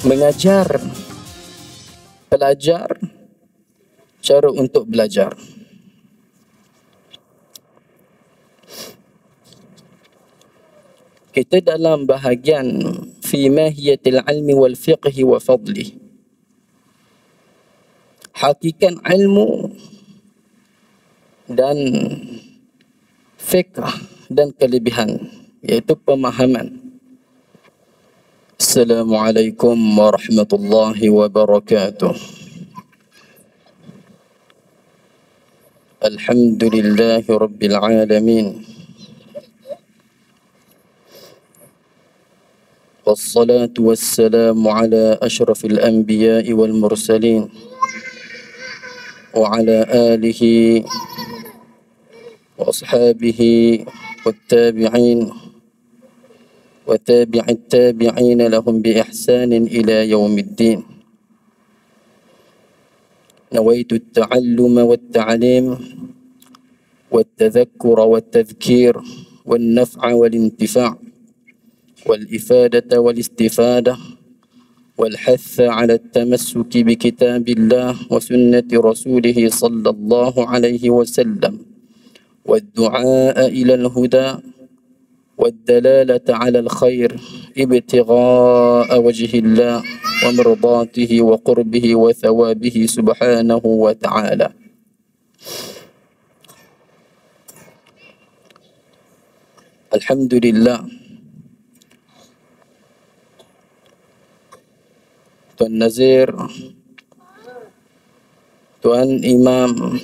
mengajar pelajar cara untuk belajar. Kita dalam bahagian fi mahiyatil ilmi wal fiqhi wa fadlih. Hakikat ilmu dan fiqh dan kelebihan, iaitu pemahaman. Assalamualaikum warahmatullahi wabarakatuh. Alhamdulillahi rabbil alamin. والصلاة والسلام على أشرف الأنبياء والمرسلين وعلى آله وأصحابه والتابعين وتابع التابعين لهم بإحسان إلى يوم الدين. نويت التعلم والتعليم والتذكر والتذكير والنفع والانتفاع والإفادة والاستفادة والحث على التمسك بكتاب الله وسنة رسوله صلى الله عليه وسلم والدعاء إلى الهدى والدلالة على الخير ابتغاء وجه الله ومرضاته وقربه وثوابه سبحانه وتعالى. الحمد لله. Tuan Nazir, Tuan Imam,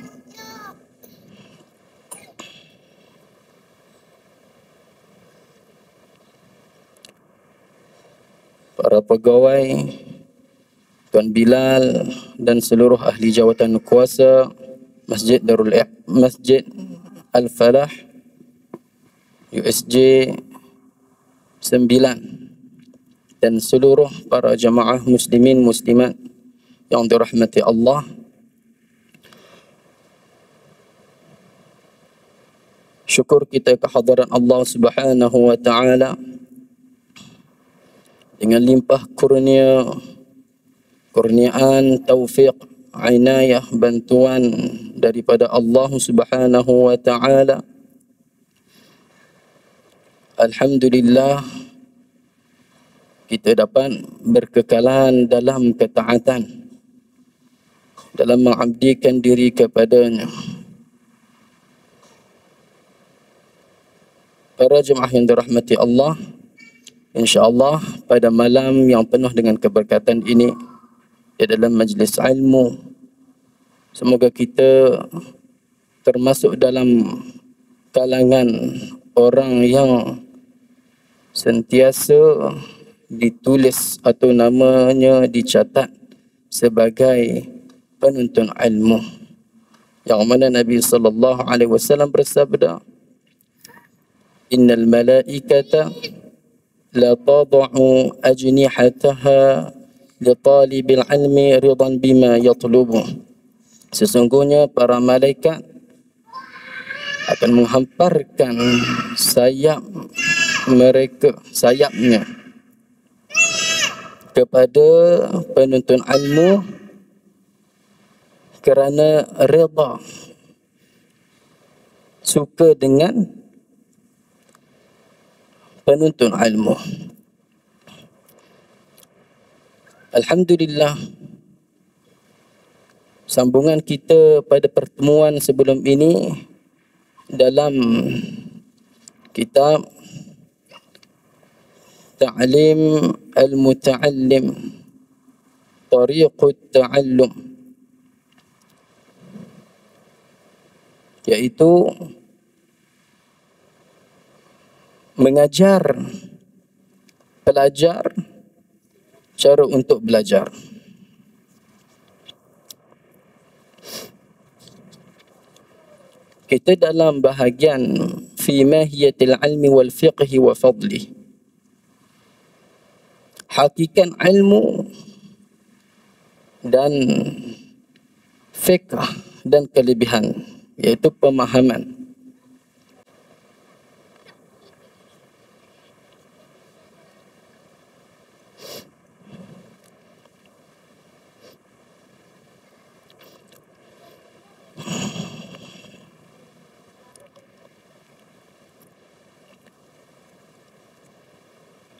para pegawai, Tuan Bilal dan seluruh ahli jawatan kuasa Masjid Al-Falah USJ 9 dan seluruh para jamaah muslimin muslimat yang dirahmati Allah. Syukur kita kehadiran Allah Subhanahu wa taala dengan limpah kurniaan, taufik, inayah, bantuan daripada Allah Subhanahu wa taala. Alhamdulillah, kita dapat berkekalan dalam ketaatan, dalam mengabdikan diri kepadanya. Para jemaah yang dirahmati Allah, insya-Allah pada malam yang penuh dengan keberkatan ini, di dalam majlis ilmu, semoga kita termasuk dalam kalangan orang yang sentiasa ditulis atau namanya dicatat sebagai penuntut ilmu, yang mana Nabi sallallahu alaihi wasallam bersabda, innal malaikata la tad'u ajnihataha li talibil ilmi ridan bima yatlubu. Sesungguhnya para malaikat akan menghamparkan sayapnya kepada penuntut ilmu kerana redha, suka dengan penuntut ilmu. Alhamdulillah, sambungan kita pada pertemuan sebelum ini dalam kitab Ta'lim al-Muta'allim Tariqut Ta'allum, iaitu mengajar pelajar cara untuk belajar. Kita dalam bahagian fi mahiyatil ilmi wal fiqhi wa fadlih. Hakikat ilmu dan fiqh dan kelebihan, iaitu pemahaman.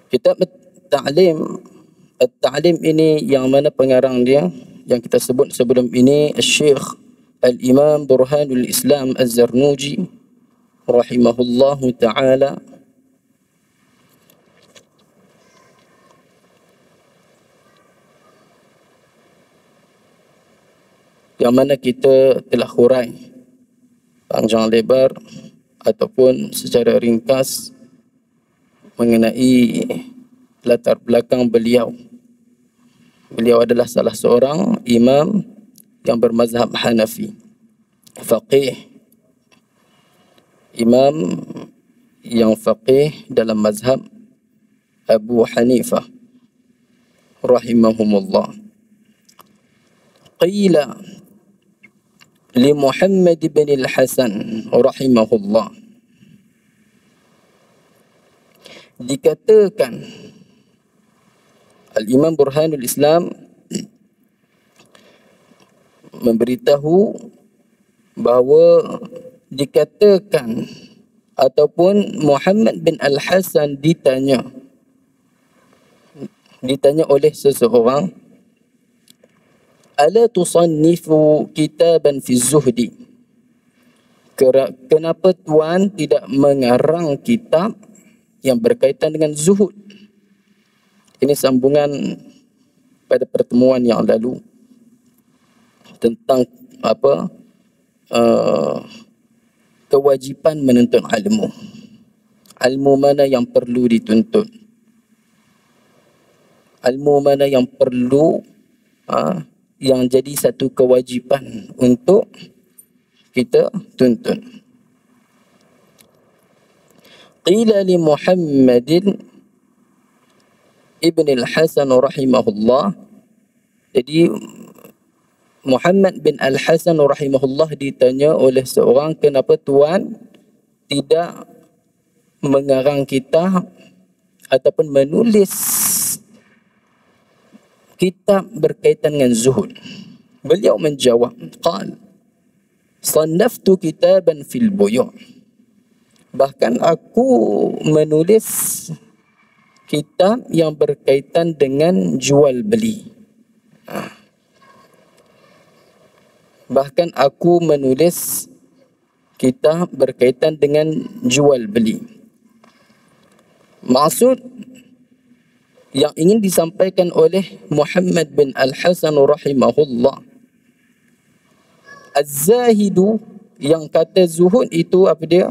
Kitab At-Ta'lim, At-Ta'lim ini yang mana pengarang dia yang kita sebut sebelum ini, Syekh Al-Imam Burhanul Islam Az-Zarnuji rahimahullahu ta'ala. Yang mana kita telah hurai panjang lebar ataupun secara ringkas mengenai latar belakang beliau. Beliau adalah salah seorang imam yang bermazhab Hanafi, faqih, imam yang faqih dalam mazhab Abu Hanifah rahimahumullah. Qila li Muhammad bin al-Hasan rahimahullah, dikatakan Al-Imam Burhanul Islam memberitahu bahawa dikatakan ataupun Muhammad bin Al-Hasan ditanya oleh seseorang, ala tusannifu kitaban fi zuhdi, kenapa tuan tidak mengarang kitab yang berkaitan dengan zuhud? Ini sambungan pada pertemuan yang lalu tentang kewajipan menuntut ilmu. Ilmu mana yang perlu dituntut? Ilmu mana yang perlu yang jadi satu kewajipan untuk kita tuntut? Qila li Muhammadin Ibn al-Hasan rahimahullah. Jadi Muhammad bin Al-Hasan rahimahullah ditanya oleh seorang, kenapa tuan tidak mengarang kitab ataupun menulis kitab berkaitan dengan zuhud? Beliau menjawab, qal sannaftu kitaban fil buyu', bahkan aku menulis kitab yang berkaitan dengan jual beli. Bahkan aku menulis kitab berkaitan dengan jual beli. Maksud yang ingin disampaikan oleh Muhammad bin Al-Hasan rahimahullah, Az-Zahidu, yang kata zuhud itu apa dia?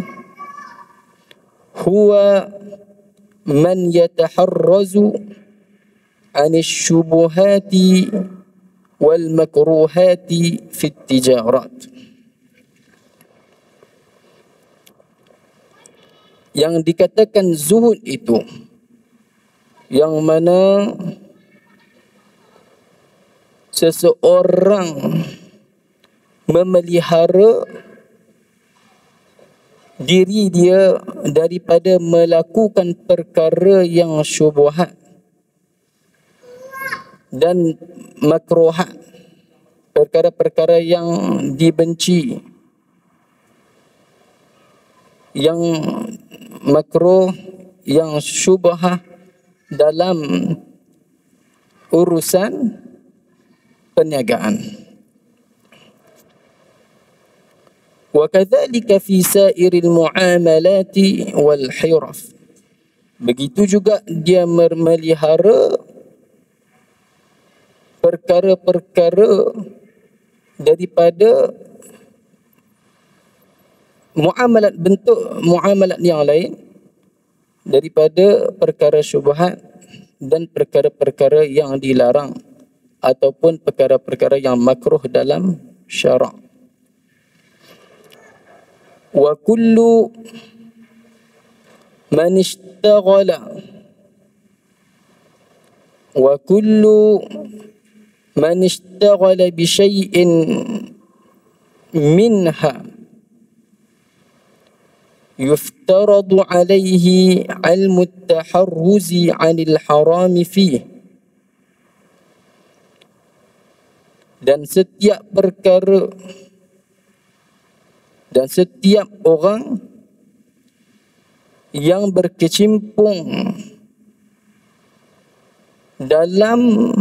Huwa man yataharrazu anis syubuhati wal makruhati fit tijarat. Yang dikatakan zuhud itu yang mana seseorang memelihara diri dia daripada melakukan perkara yang syubhat dan makruhat, perkara-perkara yang dibenci, yang makruh, yang syubhah dalam urusan perniagaan. وَكَذَلِكَ فِي سَائِرِ الْمُعَامَلَاتِ وَالْحِرَفِ. Begitu juga dia memelihara perkara-perkara daripada muamalat, bentuk muamalat yang lain, daripada perkara syubhat dan perkara-perkara yang dilarang ataupun perkara-perkara yang makruh dalam syarak. Wa kullu man ishtaghala bi syai'in minha yuftaradu alayhi ilmu at-taharruzi 'anil harami fihi. Dan setiap perkara dan setiap orang yang berkecimpung dalam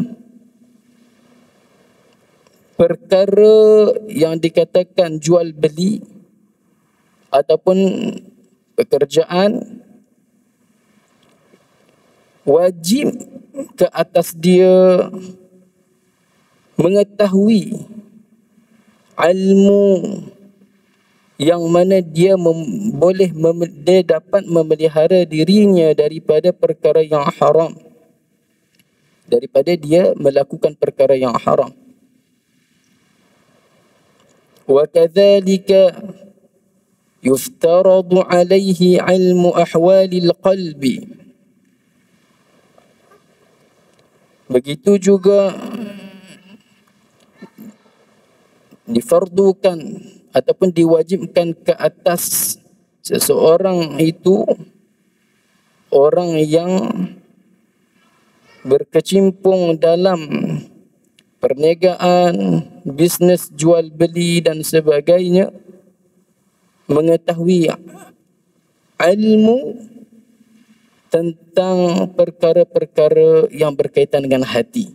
perkara yang dikatakan jual beli ataupun pekerjaan, wajib ke atas dia mengetahui ilmu yang mana dia dia dapat memelihara dirinya daripada perkara yang haram, daripada dia melakukan perkara yang haram. Wa kadzalika yuftaradu alaihi ilmu ahwalil qalbi. Begitu juga difardukan ataupun diwajibkan ke atas seseorang itu, orang yang berkecimpung dalam perniagaan, bisnes jual beli dan sebagainya, mengetahui ilmu tentang perkara-perkara yang berkaitan dengan hati.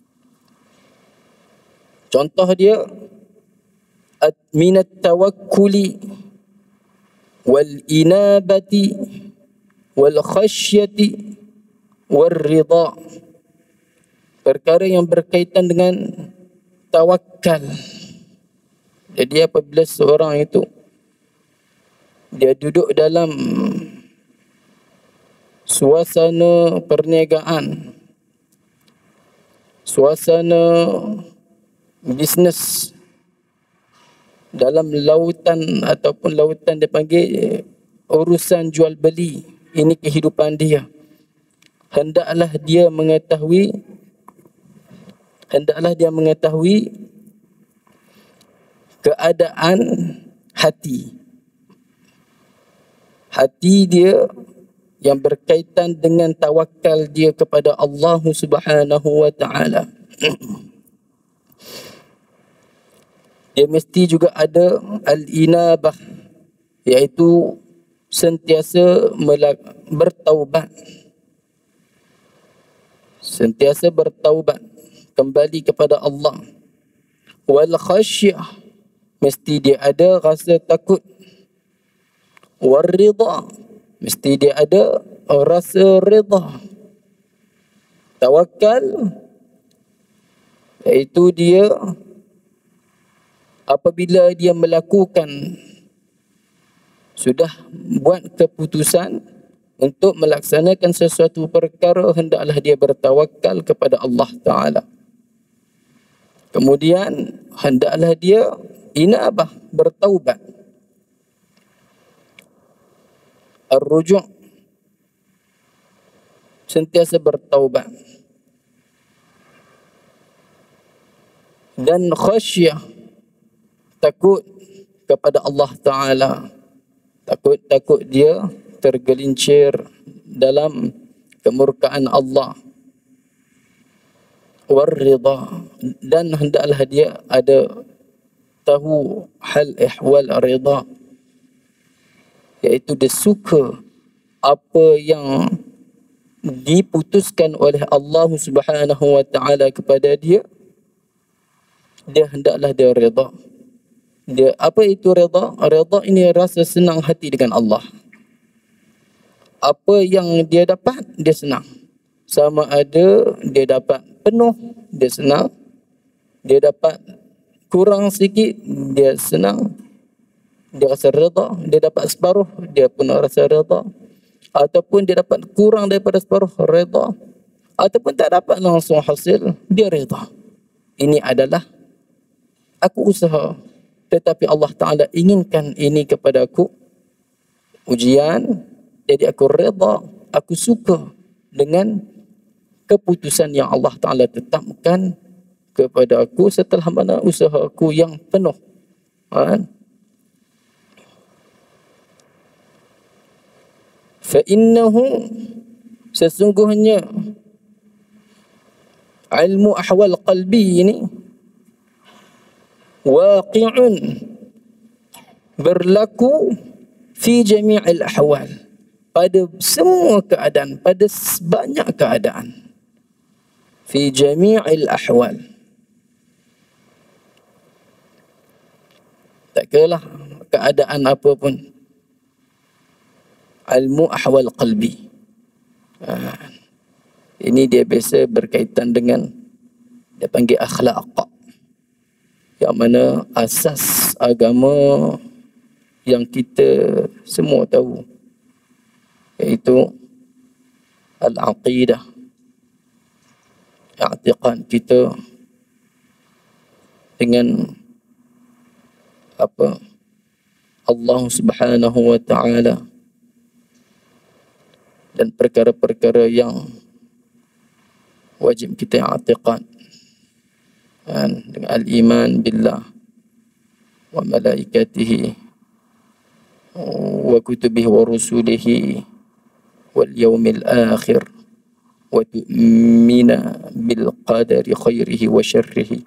Contoh dia, minat tawakkuli wal inabati wal khasyati wal ridha. Perkara yang berkaitan dengan tawakal. Jadi apabila seorang itu dia duduk dalam suasana perniagaan, suasana bisnes, dalam lautan ataupun lautan dia panggil urusan jual beli, ini kehidupan dia, hendaklah dia mengetahui keadaan hati dia yang berkaitan dengan tawakal dia kepada Allah Subhanahu wa taala. Dia mesti juga ada al-inabah, iaitu sentiasa bertaubat. Sentiasa bertaubat, kembali kepada Allah. Wal khasyah, mesti dia ada rasa takut. Wal ridha, mesti dia ada rasa ridha. Tawakal, iaitu dia apabila dia melakukan, sudah buat keputusan untuk melaksanakan sesuatu perkara, hendaklah dia bertawakal kepada Allah Ta'ala. Kemudian hendaklah dia inabah, bertaubat. Ar-ruju', sentiasa bertaubat. Dan khasyah, takut kepada Allah Ta'ala. Takut dia tergelincir dalam kemurkaan Allah. War-ridha, dan hendaklah dia ada tahu hal ihwal ridha, iaitu dia suka apa yang diputuskan oleh Allah Subhanahu wa taala kepada dia, dia hendaklah dia redha. Dia, apa itu redha? Redha ini rasa senang hati dengan Allah. Apa yang dia dapat, dia senang. Sama ada dia dapat penuh, dia senang. Dia dapat kurang sikit, dia senang. Dia rasa redha. Dia dapat separuh, dia pun rasa redha. Ataupun dia dapat kurang daripada separuh, redha. Ataupun tak dapat langsung hasil, dia redha. Ini adalah aku usaha, tetapi Allah Ta'ala inginkan ini kepada aku, ujian, jadi aku redha, aku suka dengan keputusan yang Allah Ta'ala tetapkan kepada aku setelah mana usaha aku yang penuh. Fa'innahu, sesungguhnya ilmu ahwal qalbi ini waqi'un, berlaku fi jami'il ahwal, pada semua keadaan, pada banyak keadaan. fi jami'il ahwal. Tak kiralah keadaan apa pun. Ilmu ahwal qalbi. Ini dia biasa berkaitan dengan dia panggil akhlaq, yang mana asas agama yang kita semua tahu, iaitu al-aqidah, i'tiqad kita dengan apa Allah Subhanahu wa taala, dan perkara-perkara yang wajib kita i'tiqad dengan al-iman billah wa malaikatihi wa kutubihi wa rusulihi wal yawmil akhir wa tu'mina bil qadari khairihi wa syarrihi.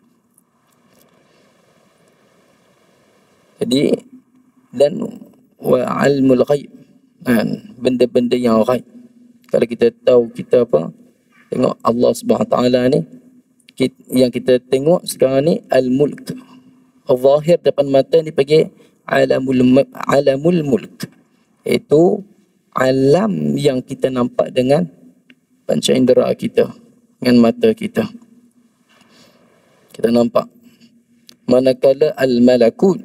Jadi, dan wa ilmul ghaib, benda-benda yang ghaib. Kalau kita tahu, kita apa, tengok Allah Subhanahu Wa Taala ni, yang kita tengok sekarang ni al-mulk, al-zahir depan mata ni panggil alamul mulk, iaitu alam yang kita nampak dengan panca indera kita, dengan mata kita, kita nampak. Manakala al-malakut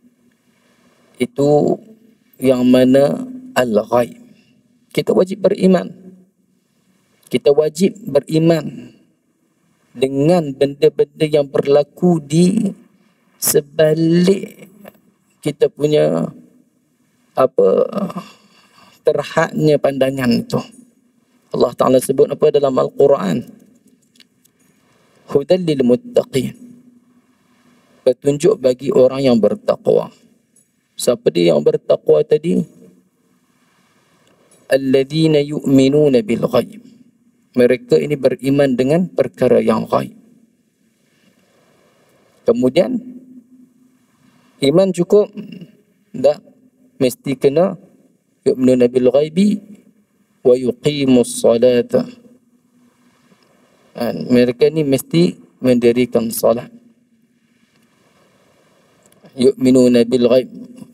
itu yang mana al-ghaib. Kita wajib beriman, kita wajib beriman dengan benda-benda yang berlaku di sebalik kita punya apa terhadnya pandangan itu. Allah Ta'ala sebut apa dalam Al-Quran? Hudan lil muttaqin, petunjuk bagi orang yang bertakwa. Siapa dia yang bertakwa tadi? Alladzina yu'minuna bil ghaib. Mereka ini beriman dengan perkara yang ghaib. Kemudian iman cukup? Tak, mesti kena yu'minuna bil ghaibi wa yuqimus salata. Mereka ni mesti mendirikan salat. Yu'minuna bil ghaib,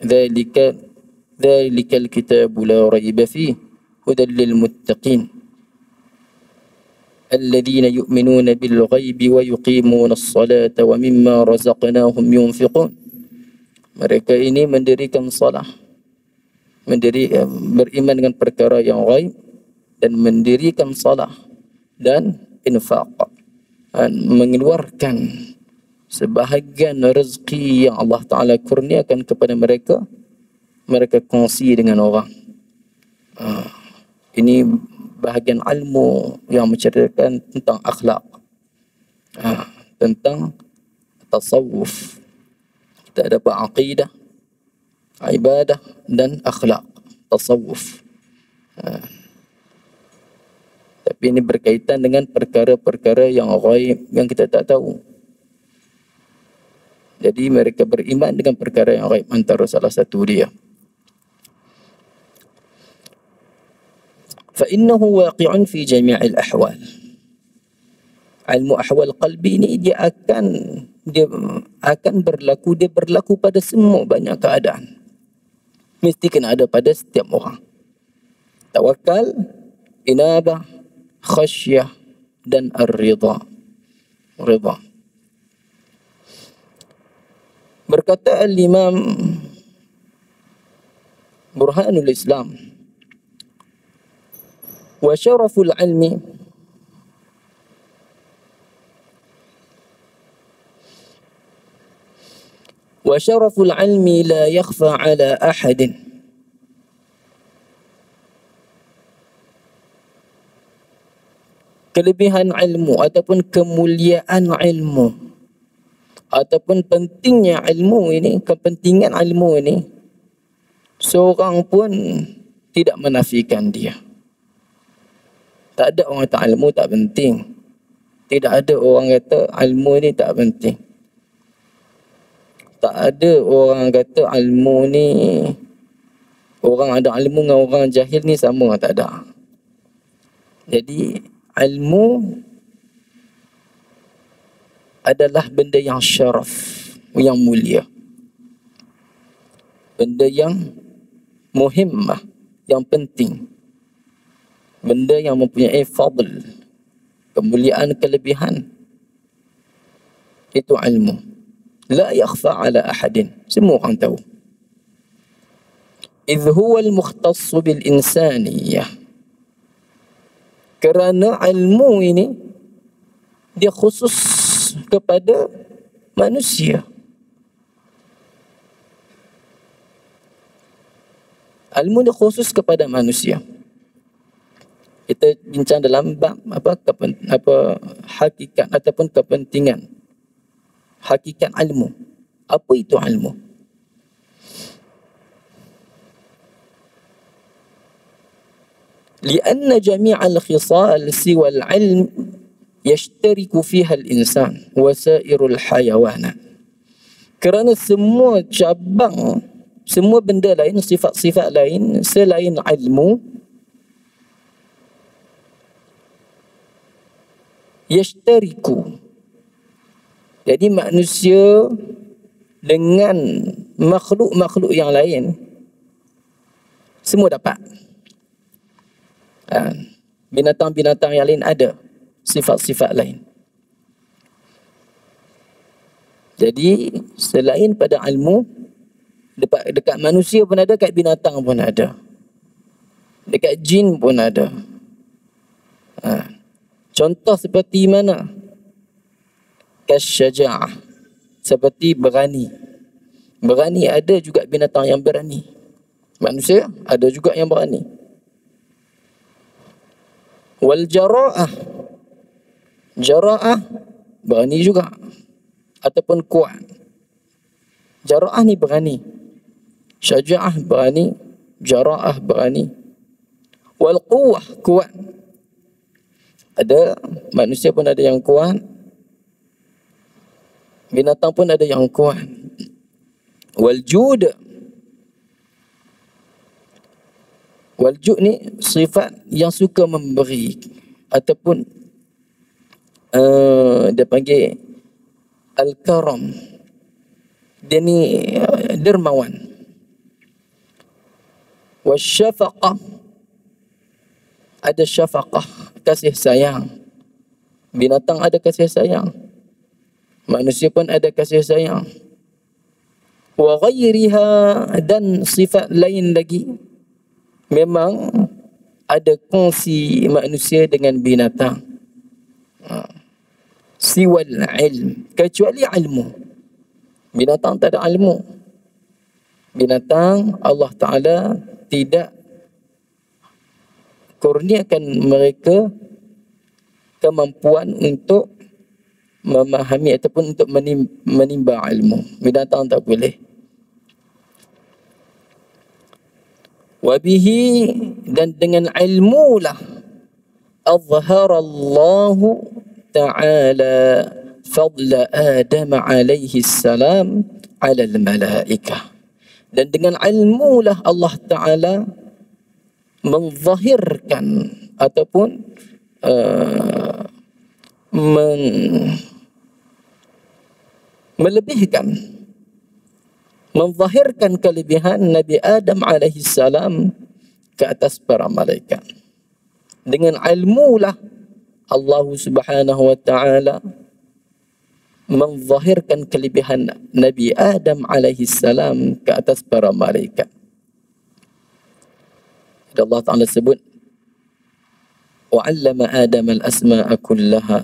dzalikal kitabu la raiba fihi hudan lil muttaqin الذين يؤمنون بالغيب ويقيمون الصلاة ومما رزقناهم ينفقون. Mereka ini mendirikan salah, beriman dengan perkara yang ghaib, dan mendirikan salah dan infaq, mengeluarkan sebahagian rezeki yang Allah Ta'ala kurniakan kepada mereka, mereka kongsi dengan orang. Ini bahagian ilmu yang menceritakan tentang akhlak, tentang tasawuf. Kita ada aqidah, ibadah dan akhlak, tasawuf. Tapi ini berkaitan dengan perkara-perkara yang ghaib yang kita tak tahu. Jadi mereka beriman dengan perkara yang ghaib, antara salah satu dia. فإنه واقع في جميع الأحوال. Ilmu ahwal qalbi ini dia akan berlaku, dia berlaku pada semua banyak keadaan. Mesti kena ada pada setiap orang. Tawakal, inabah, khasyah dan ar-ridha. Ridha. Berkata al-Imam Burhanul Islam, wa syaraful ilmi la yakhfa ala ahadin. Kelebihan ilmu ataupun kemuliaan ilmu ataupun pentingnya ilmu ini, kepentingan ilmu ini, seorang pun tidak menafikan dia. Tak ada orang kata ilmu tak penting. Tidak ada orang kata ilmu ni tak penting. Tak ada orang kata ilmu ni, orang ada ilmu dengan orang jahil ni sama, tak ada. Jadi ilmu adalah benda yang syaraf, yang mulia. Benda yang muhimmah, yang penting. Benda yang mempunyai fadl, kemuliaan, kelebihan. Itu ilmu. La yakhfa ala ahadin. Semua orang tahu. Idh huwa al-mukhtassu bil insaniyah. Kerana ilmu ini dia khusus kepada manusia. Ilmu dia khusus kepada manusia. Kita bincang dalam bab hakikat ataupun kepentingan hakikat ilmu. Apa itu ilmu? لأن جميع الخصال سوى العلم يشترك فيها الإنسان وسائر الحيوانات. Kerana semua cabang, semua benda lain, sifat-sifat lain selain ilmu, yashtariku. Jadi manusia dengan makhluk-makhluk yang lain semua dapat. Binatang-binatang yang lain ada sifat-sifat lain. Jadi selain pada ilmu, dekat manusia pun ada, dekat binatang pun ada, dekat jin pun ada. Contoh seperti mana? Kasyaja'ah, seperti berani. Berani ada juga binatang yang berani. Manusia ada juga yang berani. Wal jara'ah, jara'ah berani juga ataupun kuat. Jara'ah ni berani, syaja'ah berani, jara'ah berani. Wal quwwah, kuat. Ada manusia pun ada yang kuat, binatang pun ada yang kuat. Wal jud, wal jud ni sifat yang suka memberi ataupun dia panggil al-karam. Dia ni dermawan. Wasyafaqah, ada syafaqah, kasih sayang. Binatang ada kasih sayang, manusia pun ada kasih sayang. Wa ghairiha, dan sifat lain lagi. Memang ada kongsi manusia dengan binatang. Siwal ilm, kecuali ilmu. Binatang tak ada ilmu. Binatang Allah Ta'ala tidak kurniakan mereka kemampuan untuk memahami ataupun untuk menimba ilmu. Binatang tak boleh. Wabihi, dan dengan ilmu lah azhara Allah Ta'ala fadla Adam alaihi salam ala al-malaikah. Dan dengan ilmu lah Allah Ta'ala menzahirkan ataupun melebihkan, menzahirkan kelebihan Nabi Adam alaihi salam ke atas para malaikat. Dengan ilmu lah Allah Subhanahu wa taala menzahirkan kelebihan Nabi Adam alaihi salam ke atas para malaikat. Allah Ta'ala sebut, wa'allama Adam al-asma'a kullaha.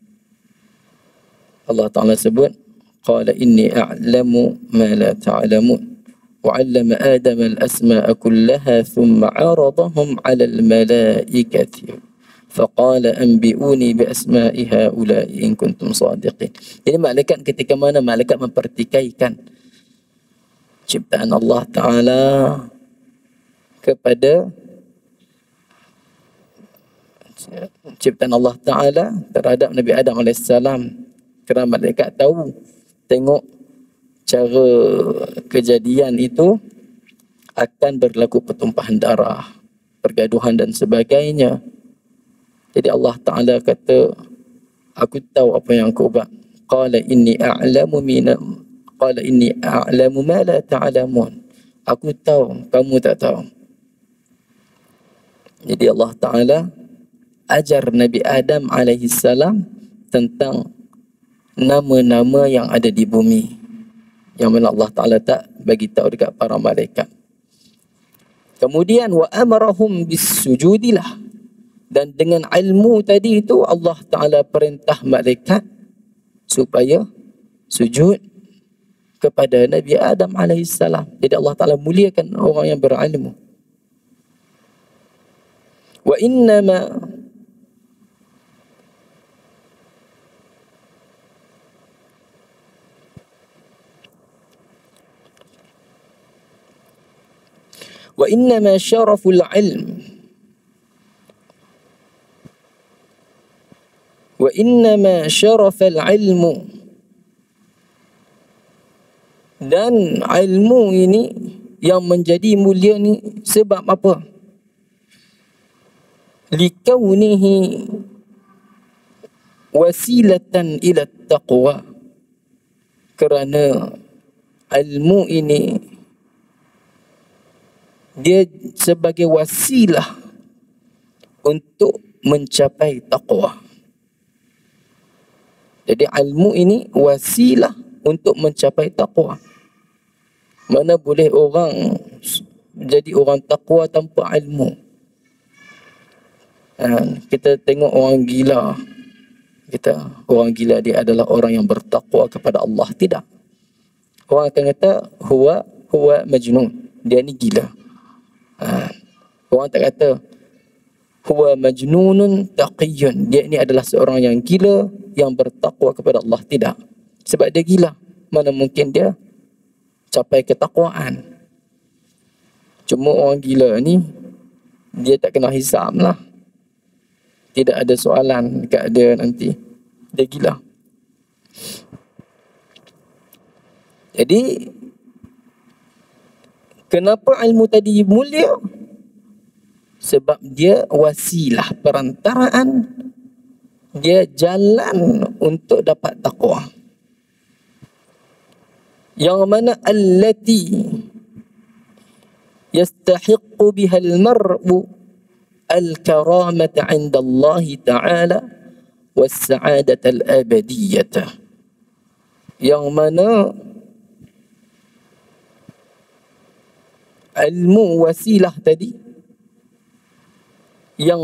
Allah Ta'ala sebut, qala inni a'lamu ma la ta'lamun. Wa'allama Adam al-asma'a kullaha thumma 'aradahum 'ala al-malaikati faqala anbi'uni bi asma'i ha'ula'i in kuntum sadiqin. Jadi malaikat ketika mana malaikat mempertikaikan ciptaan Allah Ta'ala kepada ciptaan Allah Ta'ala terhadap Nabi Adam AS, kerana malaikat tahu, tengok cara kejadian itu akan berlaku pertumpahan darah, pergaduhan dan sebagainya. Jadi Allah Ta'ala kata, aku tahu apa yang kau buat. qala inni a'lamu ma la ta'lamun. Aku tahu, kamu tak tahu. Jadi Allah Ta'ala ajar Nabi Adam alaihi salam tentang nama-nama yang ada di bumi, yang mana Allah Ta'ala tak bagi tahu dekat para malaikat. Kemudian wa amarahum bisujudilah, dan dengan ilmu tadi itu Allah Ta'ala perintah malaikat supaya sujud kepada Nabi Adam AS. Jadi Allah Ta'ala muliakan orang yang berilmu. Wa innama syaraful ilm wa innama syarafal ilmu, dan ilmu ini yang menjadi mulia ni sebab apa? Likaunihi wasilatan ila taqwa, kerana ilmu ini dia sebagai wasilah untuk mencapai taqwa. Jadi ilmu ini wasilah untuk mencapai taqwa. Mana boleh orang jadi orang taqwa tanpa ilmu? Kita tengok orang gila, orang gila dia adalah orang yang bertakwa kepada Allah. Tidak. Orang akan kata huwa majnun, dia ni gila. Orang tak kata huwa majnunun taqiyyun, dia ni adalah seorang yang gila yang bertakwa kepada Allah. Tidak. Sebab dia gila, mana mungkin dia capai ketakwaan. Cuma orang gila ni dia tak kena hisab lah. Tidak ada soalan dekat dia nanti. Dia gila. Jadi kenapa ilmu tadi mulia? Sebab dia wasilah, perantaraan, dia jalan untuk dapat taqwa. Yang mana allati yastahiqqu biha al-mar'u al-karamata 'inda Allah Ta'ala was-sa'adata al-abadiyyah. Yang mana ilmu wasilah tadi yang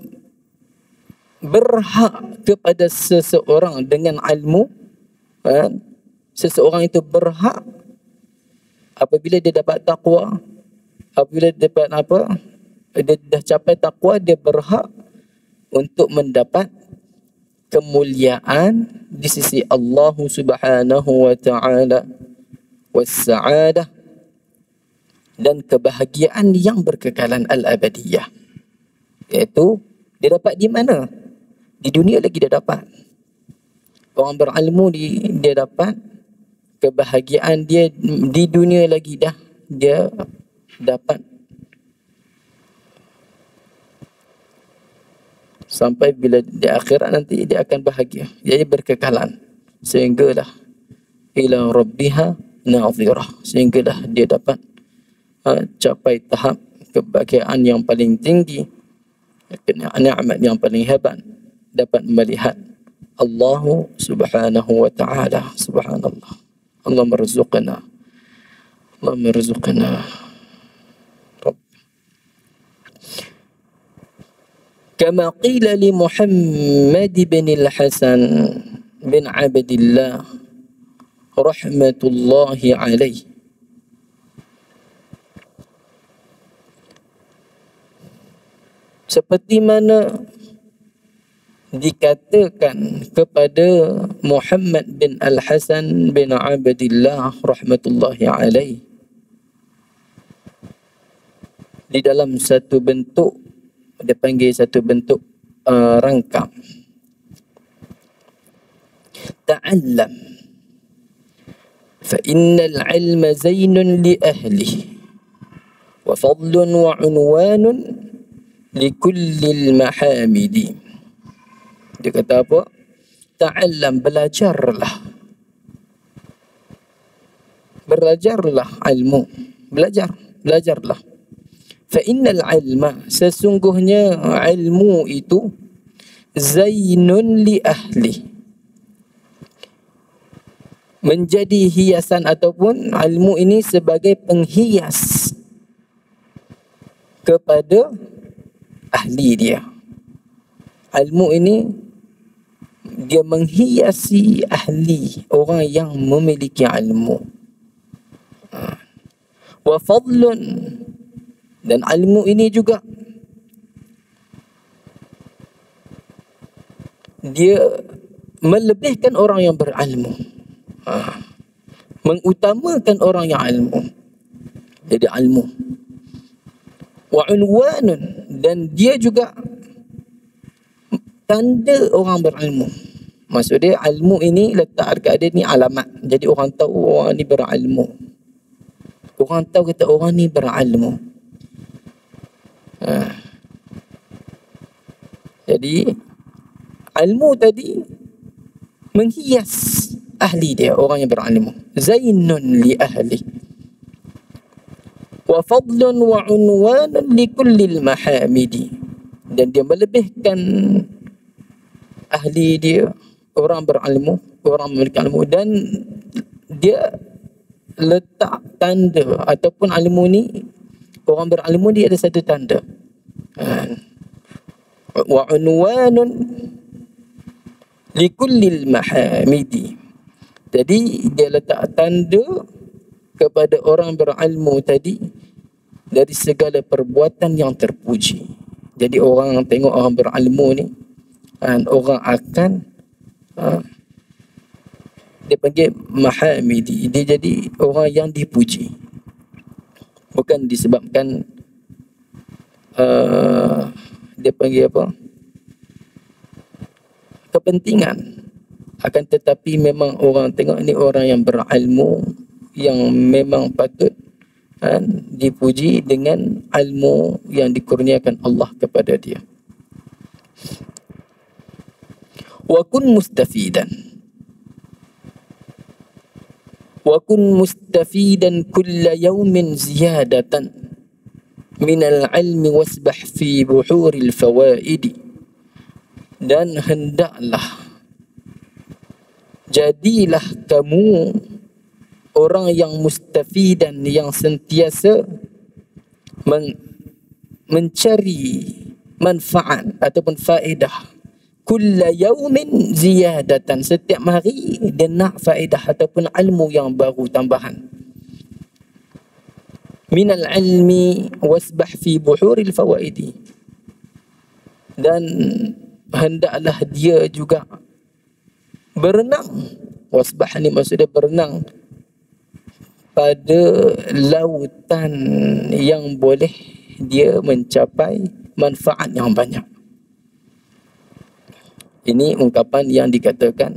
berhak kepada seseorang dengan ilmu, seseorang itu berhak apabila dia dapat taqwa, apabila dia dapat apa, dia dah capai taqwa, dia berhak untuk mendapat kemuliaan di sisi Allah Subhanahu wa Ta'ala was-sa'adah, dan kebahagiaan yang berkekalan al-abadiyah. Iaitu dia dapat di mana? Di dunia lagi dia dapat. Orang berilmu dia dapat kebahagiaan dia di dunia lagi dah dia dapat. Sampai bila di akhirat nanti dia akan bahagia. Jadi berkekalan. Sehinggalah ila rabbiha nadhirah. Sehinggalah dia dapat capai tahap kebahagiaan yang paling tinggi, nikmat yang paling hebat, dapat melihat Allah Subhanahu wa Ta'ala. Subhanallah. Allah merzuqna. Allah merzuqna. Kama qila li Muhammad bin al-Hasan bin Abdillah rahmatullahi alaih, seperti mana dikatakan kepada Muhammad bin Al-Hasan bin Abdillah rahmatullahi alaih di dalam satu bentuk, dia panggil satu bentuk rangkap. Ta'allam fa innal ilma zainun li ahlihi wa fadlun wa unwanun li kullil mahamidi. Dia kata apa? fata'allam, belajarlah ilmu, belajarlah. Fa innal ilma, sesungguhnya ilmu itu zainun li ahli, menjadi hiasan ataupun ilmu ini sebagai penghias kepada ahli dia. Ilmu ini dia menghiasi ahli, orang yang memiliki ilmu. Wa fadlun, dan ilmu ini juga dia melebihkan orang yang berilmu, mengutamakan orang yang ilmu. Jadi ilmu. Wa unwanun, dan dia juga tanda orang berilmu. Maksud dia ilmu ini letak dekat dia ni alamat. Jadi orang tahu orang ni berilmu. Orang tahu kata orang ni berilmu. Jadi ilmu tadi menghias ahli dia, orang yang berilmu. Zainun li ahli. Wa fadlun wa unwanun li kullil mahamidi, dan dia melebihkan ahli dia, orang berilmu, orang memiliki ilmu, dan dia letak tanda ataupun ilmu ni, orang berilmu dia ada satu tanda. Wa unwanun li kullil mahamidi, jadi dia letak tanda kepada orang berilmu tadi dari segala perbuatan yang terpuji. Jadi orang tengok orang berilmu ni, orang akan dia panggil mahamidi, dia jadi orang yang dipuji, bukan disebabkan dia panggil apa, kepentingan, akan tetapi memang orang tengok ni orang yang berilmu, yang memang patut dipuji dengan ilmu yang dikurniakan Allah kepada dia. Wa kun mustafidan, wa kun mustafidan kulla yawmin ziyadatan min al-ilmi wasbah fi buhuril fawaidi, dan hendaklah jadilah kamu orang yang mustafidan, yang sentiasa mencari manfaat ataupun faedah. Kulla yaumin ziyadatan, setiap hari dia nak faedah ataupun ilmu yang baru, tambahan. Minal ilmi wasbah fi buhuril fawaidi, dan hendaklah dia juga berenang. Wasbah ni maksudnya berenang pada lautan yang boleh dia mencapai manfaat yang banyak. Ini ungkapan yang dikatakan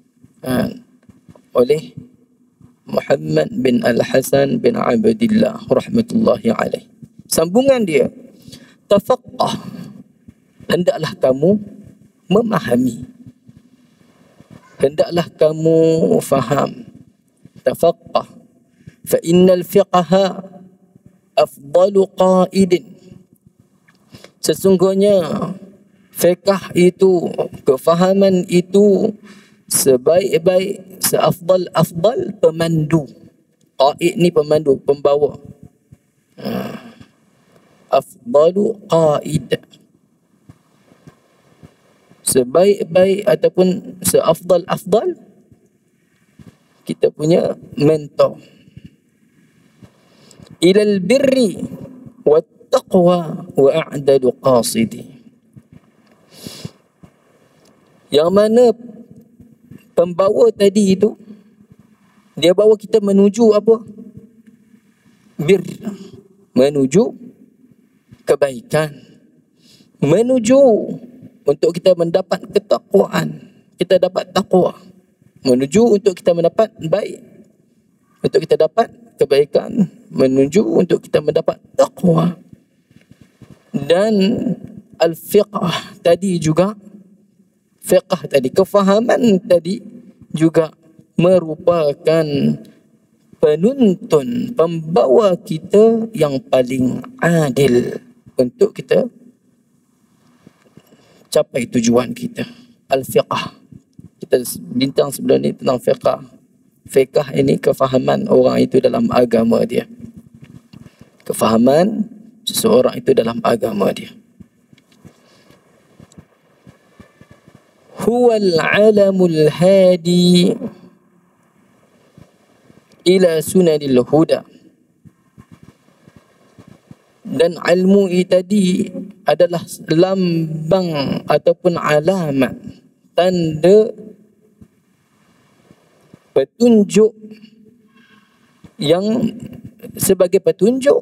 oleh Muhammad bin Al-Hasan bin Abdillah rahmatullahi alaih. Sambungan dia, tafaqqah, hendaklah kamu memahami, hendaklah kamu faham. Tafaqqah, fa innal fiqha afdalu qaidin, sesungguhnya fiqh itu, kefahaman itu sebaik-baik, seafdal pemandu. Qaid ni pemandu, pembawa. Afdalu qaid, sebaik-baik ataupun seafdal kita punya mentor. Ilal birri wat taqwa wa a'dadu qasidi, yang mana pembawa tadi itu dia bawa kita menuju apa? Bir, menuju kebaikan, menuju untuk kita mendapat ketakwaan, kita dapat takwa, menuju untuk kita mendapat baik, untuk kita dapat kebaikan, menuju untuk kita mendapat takwa. Dan al-fiqh tadi juga Fiqh tadi, kefahaman tadi juga merupakan penuntun, pembawa kita yang paling adil untuk kita capai tujuan kita. Al-fiqh. Kita bintang sebelum ni tentang fiqh. Fiqh ini kefahaman orang itu dalam agama dia. Kefahaman seseorang itu dalam agama dia. Huwal alamul hadi ila sunanil huda. Dan ilmu tadi adalah lambang ataupun alamat, tanda petunjuk yang sebagai petunjuk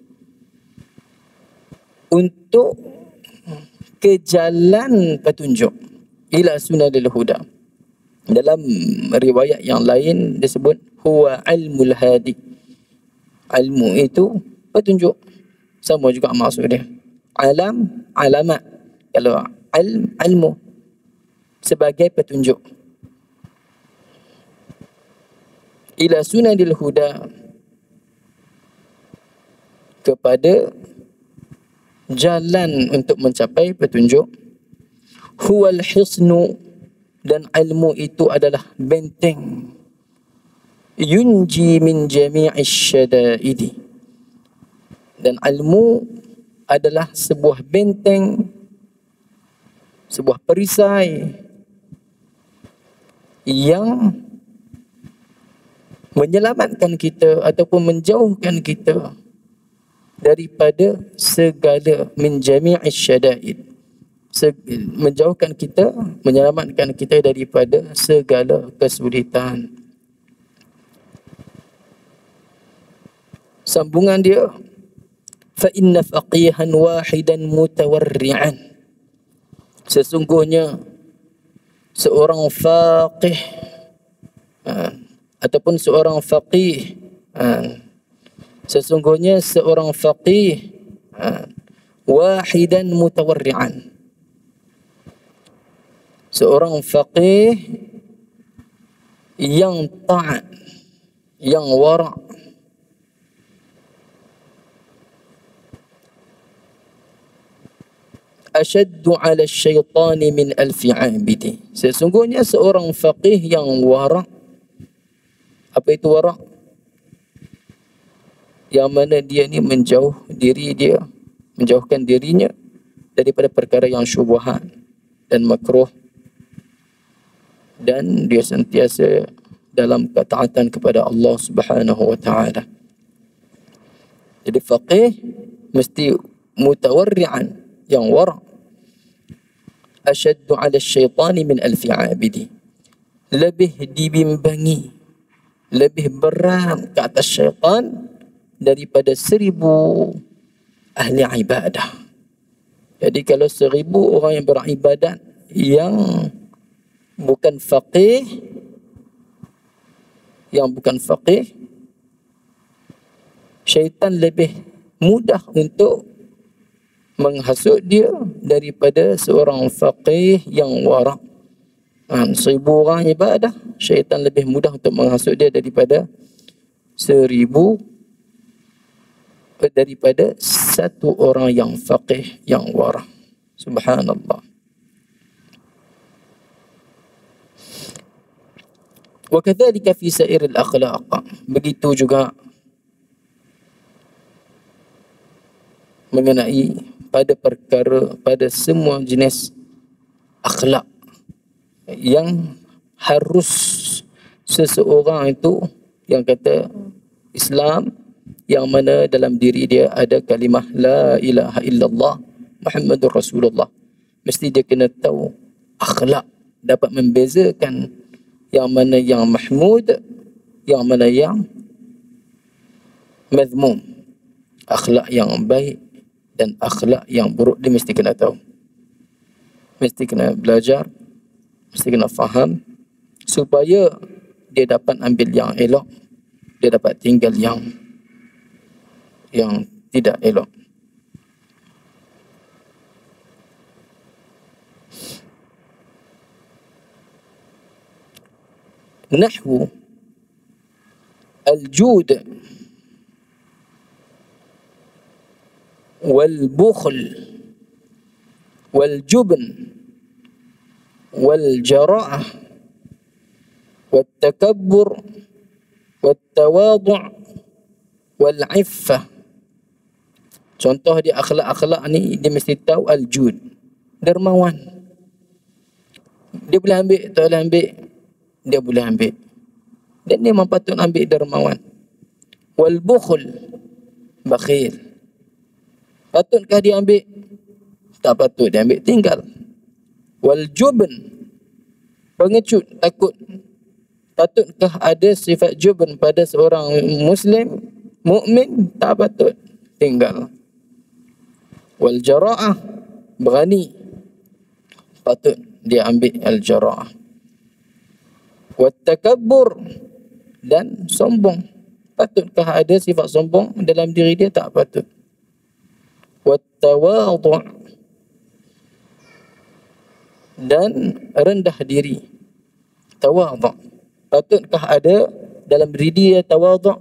untuk ke jalan petunjuk, ila sunanil huda. Dalam riwayat yang lain disebut huwa ilmul hadi. Ilmu itu petunjuk. Sama juga maksud dia. Alam, alamat. Kalau ilmu sebagai petunjuk. Ila sunanil huda, kepada jalan untuk mencapai petunjuk. Huwal hisnu, dan ilmu itu adalah benteng. Yunji min jami'is syada'idi, dan ilmu adalah sebuah benteng, sebuah perisai yang menyelamatkan kita ataupun menjauhkan kita daripada segala min jami'is syada'id, menjauhkan kita, menyelamatkan kita daripada segala kesulitan. Sambungan dia, fa inna faqihan wahidan mutawarri'an, sesungguhnya seorang faqih ataupun seorang faqih, sesungguhnya seorang faqih wahidan mutawarri'an, seorang faqih yang taat, yang wara', asyaddu 'ala syaitani min alfi 'abidi, sesungguhnya seorang faqih yang wara'. Apa itu wara'? Yang mana dia ni menjauh diri dia, menjauhkan dirinya daripada perkara yang syubhat dan makruh, dan dia sentiasa dalam ketaatan kepada Allah Subhanahu wa taala. Jadi faqih mesti mutawarri'an, yang wara'. Asyaddu 'ala syaitani min alfi 'abidi, lebih dibimbangi, lebih berat ke atas syaitan daripada 1000 ahli ibadah. Jadi kalau 1000 orang yang beribadat yang bukan faqih, syaitan lebih mudah untuk menghasut dia daripada seorang faqih yang wara'. 1000 orang ibadah, syaitan lebih mudah untuk menghasut dia daripada 1 orang yang faqih yang wara'. Subhanallah. Wa kadzalika fi sa'iril akhlaq, begitu juga mengenai pada semua jenis akhlak yang harus seseorang itu, yang kata Islam, yang mana dalam diri dia ada kalimah la ilaha illallah Muhammadur Rasulullah, mesti dia kena tahu akhlak, dapat membezakan yang mana yang mahmud, yang mana yang mazmum. Akhlak yang baik dan akhlak yang buruk dia mesti kena tahu, mesti kena belajar, mesti kena faham, supaya dia dapat ambil yang elok, dia dapat tinggal yang tidak elok. nahwu al-jud wal-bukhl wal-jubn wal-jara'ah wat-takabbur wat-tawadu' wal-iffah. Contoh dia akhlak-akhlak ni, dia mesti tahu al-jud, dermawan. Dia boleh ambil, tak boleh ambil, dia boleh ambil. Dan dia memang patut ambil dermawan. Wal-bukhl, bakhil. Patutkah dia ambil? Tak patut dia ambil, tinggal. Wal-jubn, pengecut, takut. Patutkah ada sifat jubn pada seorang Muslim, mukmin? Tak patut, tinggal. Wal-jara'ah, berani. Patut dia ambil al-jara'ah. Wat-takabbur, dan sombong. Patutkah ada sifat sombong dalam diri dia? Tak patut. Wat-tawadu', dan rendah diri. Tawadu', patutkah ada dalam diri dia tawadu'?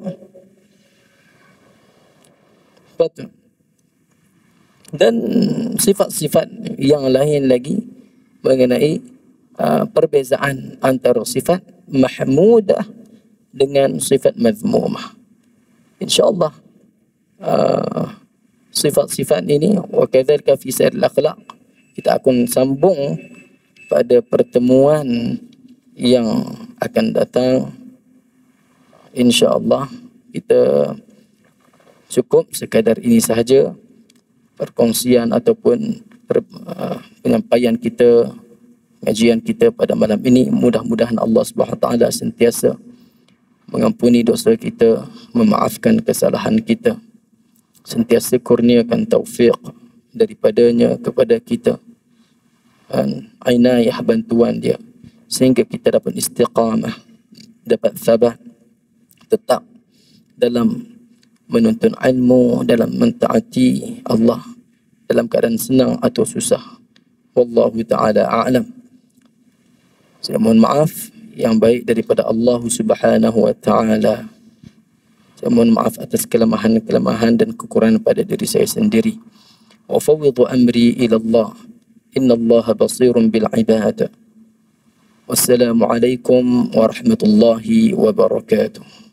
Patut. Dan sifat-sifat yang lain lagi mengenai perbezaan antara sifat mahmudah dengan sifat mazmumah. InsyaAllah sifat-sifat ini wa kadzalika fi sa'il akhlaq kita akan sambung pada pertemuan yang akan datang. InsyaAllah kita cukup sekadar ini sahaja perkongsian ataupun penyampaian kita, kajian kita pada malam ini. Mudah-mudahan Allah Subhanahu Wa Taala sentiasa mengampuni dosa kita, memaafkan kesalahan kita, sentiasa kurniakan taufik daripadanya kepada kita, dan inayah bantuan dia, sehingga kita dapat istiqamah, dapat sabar, tetap dalam menuntut ilmu, dalam mentaati Allah dalam keadaan senang atau susah. Wallahu ta'ala a'lam. Saya mohon maaf yang baik daripada Allah Subhanahu wa ta'ala. Saya mohon maaf atas kelemahan-kelemahan dan kekurangan pada diri saya sendiri. Wa fawwidhu amri ila Allah. Inna Allah basirun bil ibad. Wassalamualaikum warahmatullahi wabarakatuh.